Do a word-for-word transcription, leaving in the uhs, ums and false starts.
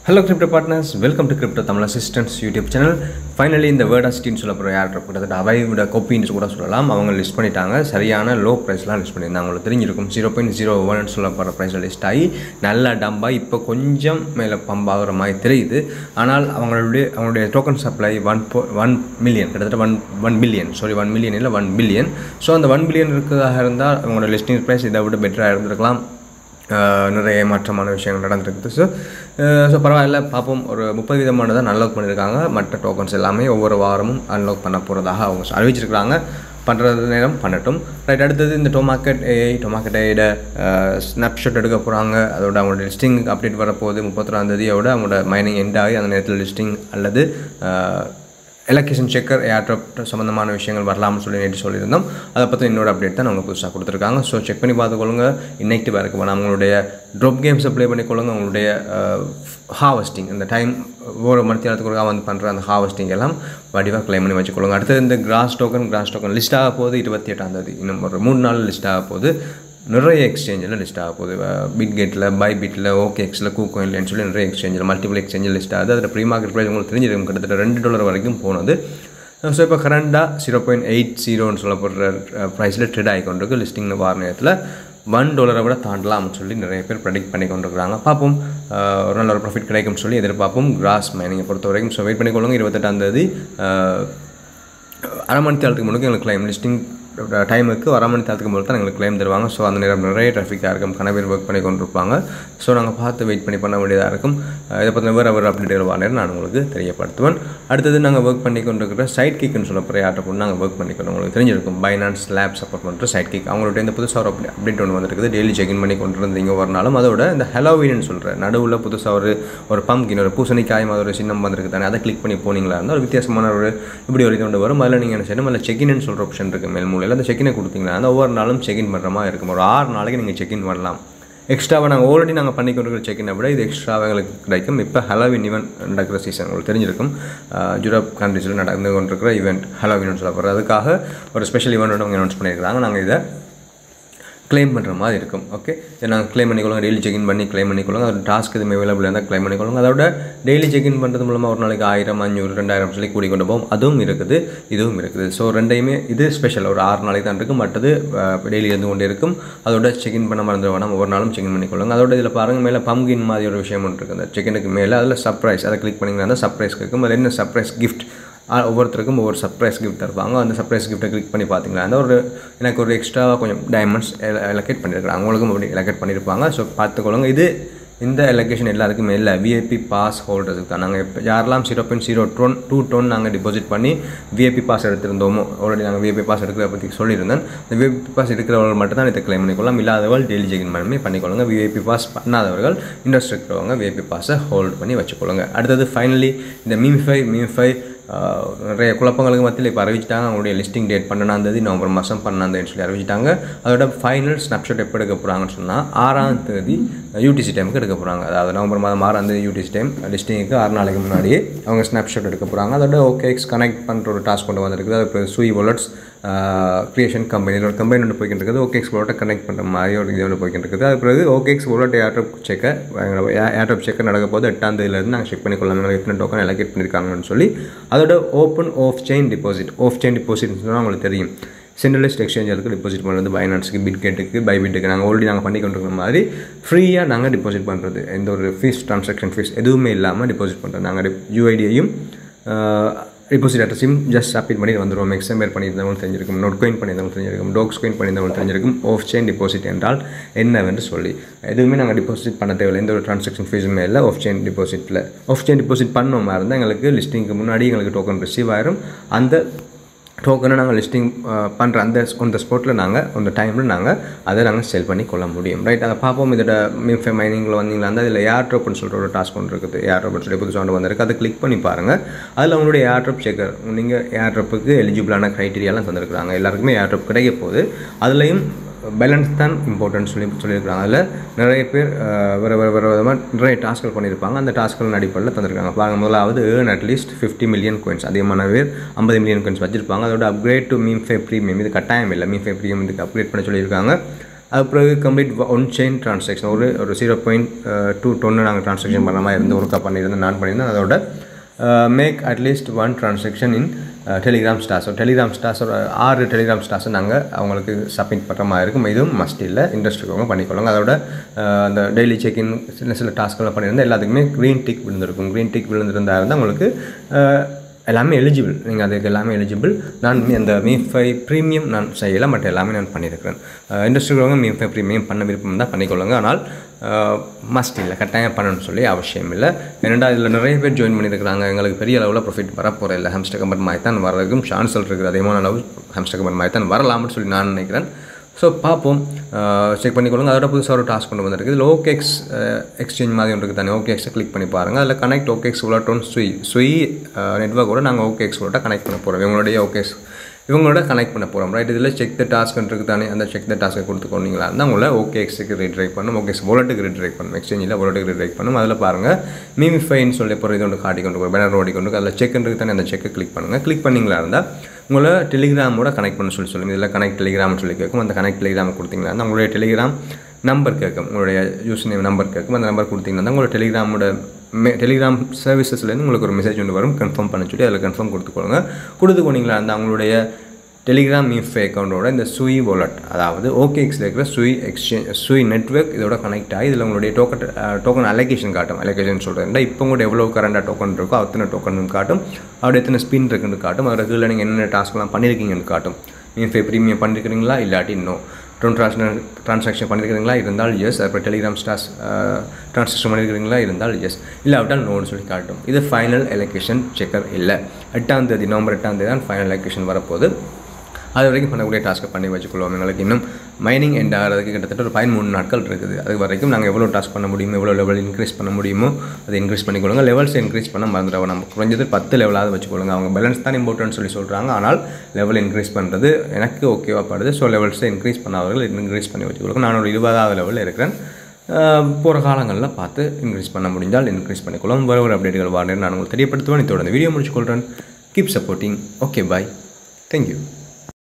Hello crypto partners, welcome to Crypto Tamil Assistance YouTube channel. Finally இந்த verda ன்னு சொல்லப்படுற airdrop கிட்டத்தட்ட அவையோட காப்பின்னு கூட சொல்லலாம். அவங்க லிஸ்ட் பண்ணிட்டாங்க. சரியான லோ பிரைஸ்லாம் லிஸ்ட் பண்ணியிருந்தாங்க. உங்களுக்கு தெரிஞ்சிருக்கும் zero point zero one ன்னு சொல்லப்படுற பிரைஸ்ல லிஸ்ட் ஆகி நல்ல டம்பா இப்போ கொஞ்சம் மேலே பம்ப் ஆகுற மாதிரி தெரியுது. ஆனால் அவங்களுடைய அவங்களுடைய token supply one one million கிட்டத்தட்ட one one billion sorry one million இல்லை ஒன் பில்லியன் ஸோ அந்த ஒன் பில்லியன் இருக்கிறதாக இருந்தால் அவங்களோட லிஸ்டிங் ப்ரைஸ் இதை விட பெட்டராக இருந்திருக்கலாம். நிறைய மாற்றமான விஷயங்கள் நடந்துருக்குது. ஸோ ஸோ பரவாயில்ல பார்ப்போம். ஒரு முப்பது விதமானதை அன்லாக் பண்ணியிருக்காங்க. மற்ற டோக்கன்ஸ் எல்லாமே ஒவ்வொரு வாரமும் அன்லாக் பண்ண போகிறதாக அவங்க அறிவிச்சிருக்கிறாங்க. பண்ணுறது நேரம் பண்ணட்டும். ரைட், அடுத்தது இந்த டோமார்க்கெட் ஏஐ டோமார்க்கெட் ஏஐட ஸ்னாப்ஷாட் எடுக்க போகிறாங்க. அதோட அவங்களோட லிஸ்டிங் அப்டேட் வரப்போகுது. முப்பத்தொராம் தேதியோட அவங்களோட மைனிங் எண்ட் ஆகி அந்த நேரத்தில் லிஸ்டிங் அல்லது allocation checker airdrop சம்பந்தமான விஷயங்கள் வரலாம்னு சொல்லி நேற்று சொல்லியிருந்தோம். அதை பற்றி இன்னொரு அப்டேட் தான் அவங்க புதுசாக கொடுத்துருக்காங்க. ஸோ செக் பண்ணி பார்த்துக்கொள்ளுங்க. இன்னைக்கு வேறு வேணாம் அவங்களுடைய ட்ராப் கேம்ஸை ப்ளே பண்ணிக்கொள்ளுங்க. அவங்களுடைய ஹார்வெஸ்டிங் அந்த டைம் ஒவ்வொரு மணித்தியாலத்துக்கு வந்து பண்ணுற அந்த ஹார்வெஸ்டிங் எல்லாம் வடிவாக கிளைம் பண்ணி வச்சுக்கொள்ளுங்க. அடுத்தது இந்த grass token grass token list ஆக போகுது. இருபத்தி எட்டாம் தேதி இன்னும் ஒரு மூணு நாள் லிஸ்ட் ஆக போகுது. நிறைய எக்ஸ்சேஞ்சில் லிஸ்ட் ஆக போகுது. பிட்கேட்டில் பை பிட்டில் ஓகேஎக்ஸில் கூகோயின்லன்னு சொல்லி நிறைய எக்ஸ்சேஞ்சில் மல்டிபிள் எக்ஸ்சேஞ்சில் லிஸ்ட் ஆகுது. அதில் ப்ரீ மார்க்கெட் ப்ரைஸ் உங்களுக்கு தெரிஞ்சிருக்கும் கிட்டத்தட்ட ரெண்டு டாலர் வரைக்கும் போனது. ஸோ இப்போ கரண்டாக ஜீரோ பாயிண்ட் எயிட் ஜீரோன்னு சொல்லப்படுற ப்ரைஸில் ட்ரேட் ஆகி கொண்டிருக்கு. லிஸ்டிங்னு வார நேரத்தில் ஒன் டாலரை விட தாண்டலாம்னு சொல்லி நிறைய பேர் ப்ரெடிக்ட் பண்ணி கொண்டிருக்கிறாங்க. பார்ப்போம், ஒரு நல்ல ஒரு ப்ராஃபிட் கிடைக்கும்னு சொல்லி எதிர்பார்ப்போம். கிராஸ் மைனிங்கை பொறுத்த வரைக்கும் ஸோ வெயிட் பண்ணிக்கொள்ளுங்க. இருபத்தெட்டாம் தேதி அரை மணி தேரத்துக்கு முன்னாடி எங்களுக்கு கிளைம் லிஸ்டிங் டைமுக்கு அரை மணி தேரத்துக்கு போது தான் எங்களுக்கு கிளைம் தருவாங்க. ஸோ அந்த நேரம் நிறைய டிராஃபிக்காக இருக்கும். கன பேர் ஒர்க் பண்ணி கொண்டு இருப்பாங்க. ஸோ நாங்கள் பார்த்து வெயிட் பண்ணி பண்ண வேண்டியதாக இருக்கும். இதை பற்றின வேறு வேறு அப்டேட்டுகள் வர நேரம் நான் உங்களுக்கு தெரியப்படுத்துவேன். அடுத்தது நாங்கள் ஒர்க் பண்ணி கொண்டு இருக்கிற சைட் கிக்னு சொல்லப்படுற ஆட்டை நாங்கள் ஒர்க் பண்ணிக்கணும். உங்களுக்கு தெரிஞ்சிருக்கும் பைனான்ஸ் லேப் சப்போர்ட் பண்ணுற சைட் கிக். அவங்கள்ட்ட இந்த புதுசாக ஒரு அப்டேட் ஒன்று வந்துருக்குது. டெய்லி செக்இன் பண்ணி கொண்டு இருந்தீங்க ஒரு நாளும். அதோட இந்த ஹெலோவீன்னு சொல்கிற நடுவில் புதுசாக ஒரு ஒரு பம்கின் ஒரு பூசணிக்காய் மாதிரி ஒரு சின்னம் வந்துருக்கு தானே, அதை கிளிக் பண்ணி போனீங்களா இருந்தால் ஒரு வித்தியாசமான ஒரு இப்படி ஒரு இது கொண்டு வரும். அதில் நீங்கள் என்ன செய்யணும், அதில் செக்இன்னு சொல்கிற ஆப்ஷன் இருக்குது மேல் மூலையில். அந்த செக்இனை கொடுத்தீங்க அந்த ஒவ்வொரு நாளும் செக்இன் பண்ணுற மாதிரி இருக்கும். ஒரு ஆறு நாளைக்கு நீங்கள் செக்இன் பண்ணலாம். எக்ஸ்ட்ராவாக நாங்கள் ஆல்ரெடி நாங்கள் பண்ணி கொண்டு இருக்கிற செக்இனை விட இது எக்ஸ்ட்ராவாக எங்களுக்கு கிடைக்கும். இப்போ ஹலோவின் ஈவெண்ட் நடக்கிற சீசன் உங்களுக்கு தெரிஞ்சிருக்கும். யூரோப் கண்ட்ரீஸில் நடந்து கொண்டிருக்கிற ஈவெண்ட் ஹலோவின்னு சொல்லப்படுறது. அதுக்காக ஒரு ஸ்பெஷல் ஈவெண்ட் அவங்க அனௌன்ஸ் பண்ணியிருக்காங்க. நாங்கள் இதை கிளைம் பண்ணுற மாதிரி இருக்கும். ஓகே, இதை நாங்கள் கிளைம் பண்ணிக்கொள்ளுங்க. டெய்லி செக்இன் பண்ணி கிளைம் பண்ணிக்கொள்ளுங்க. அதோட டாஸ்க் எதுவும் அவைலபிள் இருந்தால் கிளைம் பண்ணிக்கொள்ளுங்க. அதோட டெய்லி செக்இன் பண்ணுறது மூலமாக ஒரு நாளைக்கு ஆயிரம் அஞ்சூறு ரெண்டாயிரம் சொல்லி கூடி கொண்டு போகும். அதுவும் இருக்குது, இதுவும் இருக்குது. ஸோ ரெண்டையுமே இது ஸ்பெஷல் ஒரு ஆறு நாளைக்கு தான் இருக்கும். மற்றது டெய்லி இருந்து கொண்டு இருக்கும். அதோட செக்இன் பண்ண மறந்து வேணாம், ஒவ்வொரு நாளும் செக்இன் பண்ணிக்கொள்ளுங்க. அதோட இதில் பாருங்கள் மேலே பம்கின் மாதிரி ஒரு விஷயம் ஒன்று இருக்குது. அந்த செக்இனுக்கு மேலே அதில் சர்ப்ரைஸ் அதை கிளிக் பண்ணிங்கன்னா அந்த சர்ப்ரைஸ் இருக்கும். அதில் என்ன சர்ப்ரைஸ் கிஃப்ட் ஒவ்வொருத்தருக்கும் ஒவ்வொரு சர்ப்ரைஸ் கிஃப்ட் தருவாங்க. அந்த சர்ப்ரைஸ் கிஃப்ட்டை கிளிக் பண்ணி பார்த்தீங்களா அந்த ஒரு எனக்கு ஒரு எக்ஸ்ட்ராவாக கொஞ்சம் டைமண்ட்ஸ் எலோகேட் பண்ணியிருக்காங்க. அவங்களுக்கும் அப்படி எலோகேட் பண்ணியிருப்பாங்க. ஸோ பார்த்துக்கொள்ளுங்க. இது இந்த எலோகேஷன் எல்லாருக்குமே இல்லை, விஐபி பாஸ் ஹோல்டர்ஸுக்கு தான். நாங்கள் இப்போ யாரெல்லாம் zero point zero ton two ton நாங்கள் டிபாசிட் பண்ணி விஐபி பாஸ் எடுத்திருந்தோமோ, ஆல்ரெடி நாங்கள் விஐபி பாஸ் எடுக்கிறத பற்றி சொல்லியிருந்தேன். இந்த விஐபி பாஸ் எடுக்கிறவர்கள் மட்டும் தான் இதை கிளைம் பண்ணிக்கொள்ளலாம். இல்லாதவர்கள் டெய்லி செக்இன் பண்ணி பண்ணிக்கொள்ளுங்க. விஐபி பாஸ் பண்ணாதவர்கள் இன்ட்ரெஸ்ட் இருக்கிறவங்க விஐபி பாஸை ஹோல்ட் பண்ணி வச்சுக்கொள்ளுங்க. அடுத்தது ஃபைனலி இந்த மீமிஃபை மீமிஃபை நிறைய குழப்பங்களுக்கு மத்தியில் இப்போ அறிவிச்சிட்டாங்க. அவங்களுடைய லிஸ்டிங் டேட் பன்னெண்டாம் தேதி நவம்பர் மாதம் பன்னெண்டாம் தேதி சொல்லி அறிவிச்சிட்டாங்க. அதோட ஃபைனல் ஸ்னாப்ஷாட் எப்போ எடுக்க போகிறாங்கன்னு சொன்னால் ஆறாம் தேதி யூடிசி டைமுக்கு எடுக்க போகிறாங்க. அதாவது நவம்பர் மாதம் ஆறாம் தேதி யூடிசி டைம் லிஸ்டிங்க்கு ஆறு நாளைக்கு முன்னாடியே அவங்க ஸ்னாப்ஷாட் எடுக்க போகிறாங்க. அதோட ஓகேஎக்ஸ் கனெக்ட் பண்ணுற ஒரு டாஸ்க் கொண்டு வந்திருக்குது. அது சுய் வாலெட்ஸ் கிரியேஷன் கம்பெனி ஒரு கம்பெனி ஒன்று போய்கிட்டு இருக்குது. ஓகேஎக்ஸ் வாலெட்டை கனெக்ட் பண்ணுற மாதிரி ஒரு இது ஒன்று போய்கிட்டு இருக்குது. அது பிறகு OKX wallet airdrop checker airdrop checker நடக்க போது எட்டாம் தேதியிலேருந்து நாங்கள் செக் பண்ணிக்கொள்ளலாம் எத்தனை டோக்கன் எலோகேட் பண்ணியிருக்காங்கன்னு சொல்லி. அதோட open off chain deposit off chain டிபாசிட்னு சொன்னால் உங்களுக்கு தெரியும். சென்ட்ரலைஸ்ட் எக்ஸ்சேஞ்சுக்கு டிபாசிட் பண்ணுறது பைனான்ஸுக்கு பிட்கேட்டுக்கு பை பிட்டுக்கு நாங்கள் ஆல்ரெடி நாங்கள் பண்ணி கொண்டு இருக்கிற மாதிரி ஃப்ரீயாக நாங்கள் டிபாசிட் பண்ணுறது. எந்த ஒரு ஃபீஸ் ட்ரான்சாக்ஷன் ஃபீஸ் எதுவுமே இல்லாமல் டிபாசிட் பண்ணுறது. நாங்கள் யூஐடியையும் டிபாசிட் அட்ரஸையும் ஜஸ்ட் சப்மிட் பண்ணி வந்துடுவோம். எக்ஸ்எம்பேர் பண்ணியிருந்தவங்க தெரிஞ்சிருக்கும், நோட் கோயின் பண்ணியிருந்தவங்க தெரிஞ்சிருக்கும், டோக்ஸ் கோயின் பண்ணியிருந்தவங்க தெரிஞ்சிருக்கும். ஆஃப் செயின் டிபாசிட் என்றால் என்னவென்று சொல்லி எதுவுமே நாங்கள் டிபாசிட் பண்ண தேவையில்லை. எந்த ஒரு ட்ரான்சாக்ஷன் ஃபீஸுமே இல்லை ஆஃப் செயின் டிபாசிட்டில். ஆஃப் செயின் டிபாசிட் பண்ணோமா இருந்தால் எங்களுக்கு லிஸ்டிங்க்கு முன்னாடி எங்களுக்கு டோக்கன் ரிசீவ் ஆயிரும். அந்த டோக்கனை நாங்கள் லிஸ்டிங் பண்ணுற அந்த அந்த ஸ்பாட்டில் நாங்கள் அந்த டைமில் நாங்கள் அதை நாங்கள் செல் பண்ணி கொள்ள முடியும். ரைட், அதை பார்ப்போம். இதோட மீஃபை மைனிங்கில் வந்தீங்களா இருந்தால் அதில் ஏர்ட்ராப்னு சொல்கிற ஒரு டாஸ்க் ஒன்று இருக்குது. ஏர்ட்ராப்னு சொல்லி புதுசாக ஒன்று வந்திருக்கு. அதை கிளிக் பண்ணி பாருங்கள். அதில் அவங்களுடைய ஏர்ட்ராப் செக்கர் நீங்கள் ஏர்ட்ராப்புக்கு எலிஜிபிளான க்ரைட்டீரியாலாம் தந்திருக்கிறாங்க. எல்லாருக்குமே ஏர்ட்ராப் கிடைக்க போகுது. அதுலேயும் பேலன்ஸ் தான் இம்பார்ட்டன்ட் சொல்லி சொல்லியிருக்காங்க. அதில் நிறைய பேர் வேறு வேறு வேறு விதமாக நிறைய டாஸ்கள் பண்ணியிருப்பாங்க. அந்த டாஸ்கள் அடிப்படையில் தந்திருக்காங்க. பாருங்கள், முதலாவது earn at least fifty million coins. அதிகமான பேர் ஐம்பது மில்லியன் கோயின்ஸ் வச்சிருப்பாங்க. அதோட அப்கிரேட் டு மீம்ஃபை ப்ரீமியம் இது கட்டாயம் இல்லை. மீம்ஃபை ப்ரீமியம் இதுக்கு அப்கிரேட் பண்ண சொல்லியிருக்காங்க. அது பிறகு கம்ப்ளீட் ஒன் செயின் ட்ரான்சாக்ஷன் ஒரு ஒரு ஜீரோ பாயிண்ட் டூ டொன்னு நாங்கள் ட்ரான்சாக்ஷன் பண்ண மாதிரி இருந்து ஒர்க்காக பண்ணியிருந்தேன் நான் பண்ணியிருந்தேன். அதோட make at least one transaction in Telegram stars Telegram stars ஒரு ஆறு டெலிகிராம் ஸ்டார்ஸை நாங்கள் அவங்களுக்கு சப்மிட் பண்ணுற மாதிரி இருக்கும். இதுவும் மஸ்ட் இல்லை, இன்ட்ரெஸ்ட் இருக்கவங்க பண்ணிக்கொள்ளுங்க. அதோட அந்த டெய்லி செக்இன் சில சில டாஸ்க்கெல்லாம் பண்ணியிருந்தால் எல்லாத்துக்குமே க்ரீன் டிக் விழுந்திருக்கும். க்ரீன் டிக் விழுந்திருந்தா இருந்தால் உங்களுக்கு எல்லாமே எலிஜிபிள், நீங்கள் அதுக்கு எல்லாமே எலிஜிபிள். நான் அந்த மீஃபை ப்ரீமியம் நான் செய்யலை, மற்ற எல்லாமே நான் பண்ணியிருக்கிறேன். இன்ட்ரெஸ்ட் இருக்கிறவங்க மீஃபை ப்ரீமியம் பண்ண விருப்பம் தான் பண்ணிக்கொள்ளுங்க. ஆனால் மஸ்ட் இல்லை, கட்டாயம் பண்ணணும்னு சொல்லி அவசியம் இல்லை. ஏன்னா இதில் நிறைய பேர் ஜாயின் பண்ணியிருக்கிறாங்க. எங்களுக்கு பெரிய அளவில் ப்ராஃபிட் வரப்போகிற இல்லை, ஹாம்ஸ்டர் கம்பெனி மாதிரி தான் வரதுக்கும் சான்ஸ் இருக்குது. அதிகமான அளவு ஹாம்ஸ்டர் கம்பெனி மாதிரி தான் வரலாம்னு சொல்லி நான் நினைக்கிறேன். ஸோ பார்ப்போம், செக் பண்ணிக்கொள்ளுங்க. அதோட புதுசாக ஒரு டாஸ்க் கொண்டு வந்திருக்கு. இதில் ஓகேஎக்ஸ் எக்ஸ்சேஞ்ச் மாதிரி ஒன்று இருக்குது தானே, ஓகேஎக்ஸை கிளிக் பண்ணி பாருங்கள். அதில் connect OKX wallet Sui Sui நெட்வொர்க்கோட நாங்கள் ஓகேஎக்ஸ் வாலெட்டை கனெக்ட் பண்ண போகிறோம். இவங்களுடைய ஓகேஎக்ஸ் இவங்களோட கனெக்ட் பண்ண போகிறோம். ரைட், இதில் செக் த டாஸ்க் இருக்குது தானே, அந்த செக் த டாஸ்க்கை கொடுத்துக்கொண்டீங்களா இருந்தால் உங்களை ஓகேஎக்ஸுக்கு ரீட்ரைக் பண்ணும், ஓகேஎக்ஸ் வாலெட்டுக்கு ரீட்ரைக் பண்ணும், எக்ஸ்சேஞ்சில் வாலெட்டுக்கு ரீட்ரைக் பண்ணும். அதில் பாருங்கள் மீமிஃபைன்னு சொல்லி போகிற இது ஒன்று காட்டி கொண்டு போகிற பேனர் ஓடி கொண்டு அதில் செக் இருக்குது தானே, அந்த செக்கை கிளிக் பண்ணுங்கள். கிளிக் பண்ணிங்களா இருந்தால் உங்களை டெலிகிராமோட கனெக்ட் பண்ண சொல்லி சொல்லுங்கள். இதில் கனெக்ட் டெலிகிராம்னு சொல்லி கேட்கும். அந்த கனெக்ட் டெலிகிராம் கொடுத்தீங்களா இருந்தால் உங்களுடைய டெலிகிராம் நம்பர் கேட்கும், உங்களுடைய யூஸ் நேம் நம்பர் கேட்கும். அந்த நம்பர் கொடுத்தீங்கன்னா உங்களோட டெலிகிராமோட மே டெலிகிராம் சர்வீசஸ்லேருந்து உங்களுக்கு ஒரு மெசேஜ் ஒன்று வரும், கன்ஃபார்ம் பண்ண சொல்லி அதில் கன்ஃபார்ம் கொடுத்துக்கொள்ளுங்க. கொடுத்துக்கொண்டீங்களா இருந்தால் அவங்களுடைய டெலிகிராம் மீஃபை அக்கௌண்ட்டோட இந்த சுய் வாலெட், அதாவது ஓகேஎக்ஸில் இருக்கிற சுய் எக்ஸ்சேஞ்ச் சுய் நெட்வொர்க் இதோட கனெக்ட் ஆகி இதில் உங்களுடைய டோக்கன் டோக்கன் அலோகேஷன் காட்டும். அலோகேஷன் சொல்கிறேன், இப்போ உங்கள்கிட்ட எவ்வளோ கரண்டாக டோக்கன் இருக்கோ அத்தனை டோக்கன் காட்டும், அவருடைய எத்தனை ஸ்பின் இருக்குன்னு காட்டும். அதோட கீழே நீங்கள் என்னென்ன டாஸ்க்லாம் பண்ணியிருக்கீங்கன்னு காட்டும். மீஃபை ப்ரீமியம் பண்ணியிருக்கிறீங்களா இல்லாட்டி இன்னும் ட்ரோன் ட்ரான்ஸ் ட்ரான்சாக்ஷன் பண்ணியிருக்கிறீங்களா இருந்தால் எஸ், அப்புறம் டெலிகிராம் ஸ்டார்ஸ் ட்ரான்சாக்ஷன் பண்ணியிருக்கிறீங்களா இருந்தால் எஸ், இல்லாவிட்டால் நோன்னு சொல்லி காட்டும். இது ஃபைனல் அலோகேஷன் செக்கர் இல்லை. எட்டாம் தேதி நவம்பர் எட்டாம் தேதி தான் ஃபைனல் அலோகேஷன் வரப்போகுது. அது வரைக்கும் பண்ணக்கூடிய டாஸ்க்கை பண்ணி வச்சுக்கொள்வோம். எங்களுக்கு இன்னும் மைனிங் எண்ட் ஆகிறதுக்கு கிட்டத்தட்ட ஒரு பதிமூணு நாட்கள் இருக்குது. அது வரைக்கும் நாங்கள் எவ்வளோ டாஸ்க் பண்ண முடியுமோ, எவ்வளோ லெவல் இன்க்ரீஸ் பண்ண முடியுமோ அதை இன்க்ரீஸ் பண்ணிக்கொள்ளுங்க. லெவல்ஸ் இன்க்ரீஸ் பண்ண மறந்துடுவோம். நம்ம குறைஞ்சது பத்து லெவலாவது வச்சுக்கொள்ளுங்க. அவங்க பேலன்ஸ் தான் இம்பார்ட்டன்ட் சொல்லி சொல்கிறாங்க, ஆனால் லெவல் இன்க்ரீஸ் பண்ணுறது எனக்கு ஓகேவா படுது. ஸோ லெவல்ஸை இன்க்ரீஸ் பண்ணாதவர்கள் இன்க்ரீஸ் பண்ணி வச்சுக்கொள்ளுங்க. நான் ஒரு இருபதாவது லெவலில் இருக்கிறேன். போகிற காலங்களில் பார்த்து இன்க்ரீஸ் பண்ண முடிஞ்சால் இன்க்ரீஸ் பண்ணிக்கொள்ளும். வேறு ஒரு அப்டேட்டுகள் வாங்க நான் உங்களுக்கு தெரியப்படுத்துவேன். இதோட வீடியோ முடிச்சுக்கொள்கிறேன். Keep supporting. Okay, bye. Thank you.